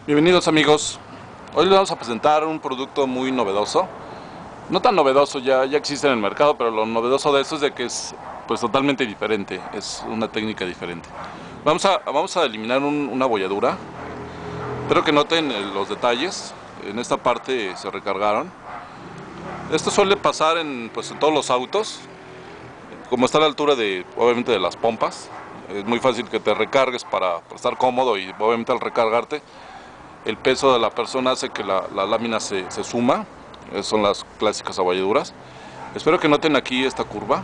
Bienvenidos amigos, hoy les vamos a presentar un producto muy novedoso. No tan novedoso, ya existe en el mercado, pero lo novedoso de esto es de que es pues totalmente diferente, es una técnica diferente. Vamos a eliminar una bolladura. Espero que noten los detalles, en esta parte se recargaron. Esto suele pasar en todos los autos, como está a la altura obviamente de las pompas. Es muy fácil que te recargues para estar cómodo y obviamente al recargarte el peso de la persona hace que la lámina se suma. Son las clásicas abolladuras. Espero que noten aquí esta curva.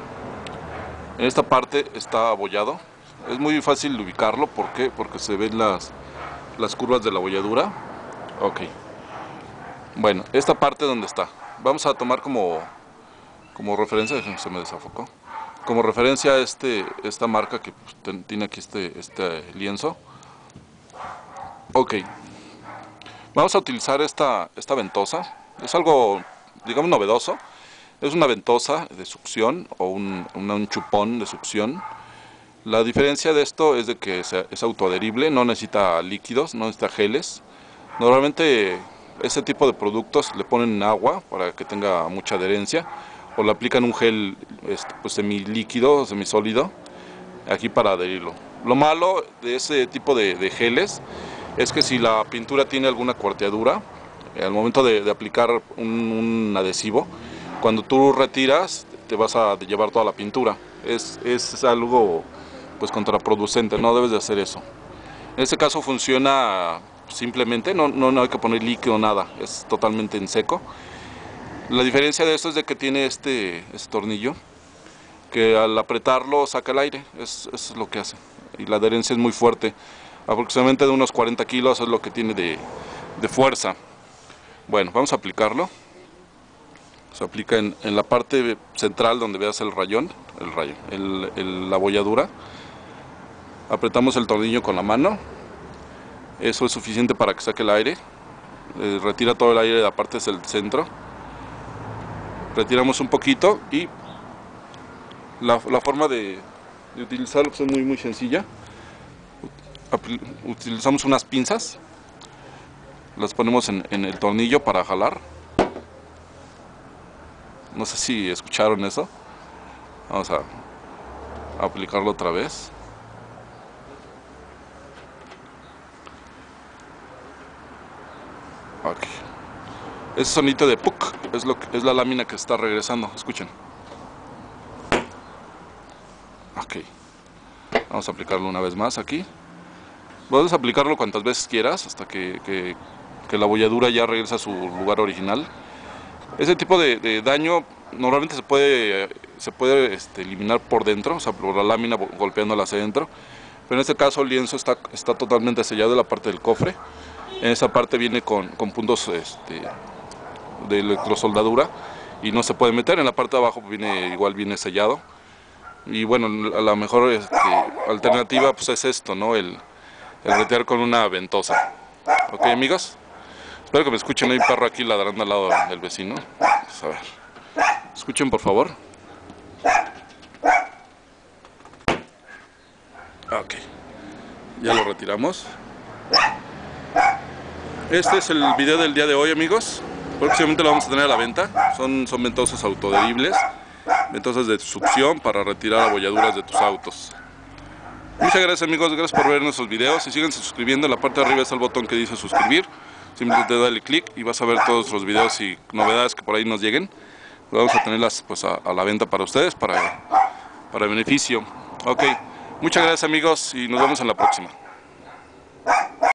En esta parte está abollado. Es muy fácil ubicarlo. ¿Por qué? Porque se ven las curvas de la abolladura. Ok. Bueno, esta parte donde está. Vamos a tomar como referencia. Se me desafocó. Como referencia esta marca que tiene aquí este lienzo. Ok. Vamos a utilizar esta ventosa. Es algo, digamos, novedoso. Es una ventosa de succión o un chupón de succión. La diferencia de esto es de que es autoadherible, no necesita líquidos, no necesita geles. Normalmente este tipo de productos le ponen agua para que tenga mucha adherencia o le aplican un gel semilíquido, semisólido, aquí para adherirlo. Lo malo de ese tipo de geles es que si la pintura tiene alguna cuarteadura, al momento de aplicar un adhesivo, cuando tú retiras te vas a llevar toda la pintura. Es algo contraproducente, no debes de hacer eso. En este caso funciona simplemente, no hay que poner líquido, nada, es totalmente en seco. La diferencia de esto es de que tiene este tornillo que al apretarlo saca el aire, es lo que hace, y la adherencia es muy fuerte, aproximadamente de unos 40 kilos es lo que tiene de fuerza. Bueno, vamos a aplicarlo. Se aplica en la parte central donde veas el rayón, la bolladura. Apretamos el tornillo con la mano. Eso es suficiente para que saque el aire. Retira todo el aire de la parte del centro. Retiramos un poquito y la forma de utilizarlo es muy sencilla. Utilizamos unas pinzas. Las ponemos en el tornillo para jalar. No sé si escucharon eso. Vamos a aplicarlo otra vez. Ok. Ese sonido de puk es la lámina que está regresando. Escuchen. Ok. Vamos a aplicarlo una vez más aquí. Puedes aplicarlo cuantas veces quieras hasta que la bolladura ya regresa a su lugar original. Ese tipo de daño normalmente se puede eliminar por dentro, o sea, por la lámina golpeándola hacia adentro. Pero en este caso el lienzo está totalmente sellado de la parte del cofre. En esa parte viene con puntos de electrosoldadura y no se puede meter. En la parte de abajo igual viene sellado. Y bueno, la mejor alternativa pues es esto, ¿no? El retirar con una ventosa. Ok, amigos. Espero que me escuchen, hay un perro aquí ladrando al lado del vecino. Vamos a ver. Escuchen por favor. Ok. Ya lo retiramos. Este es el video del día de hoy, amigos. Próximamente lo vamos a tener a la venta. Son ventosas autoadheribles. Ventosas de succión para retirar abolladuras de tus autos. Muchas gracias amigos, gracias por ver nuestros videos y síganse suscribiendo. En la parte de arriba está el botón que dice suscribir. Simplemente dale clic y vas a ver todos los videos y novedades que por ahí nos lleguen. Vamos a tenerlas a la venta para ustedes, para beneficio. Ok, muchas gracias amigos y nos vemos en la próxima.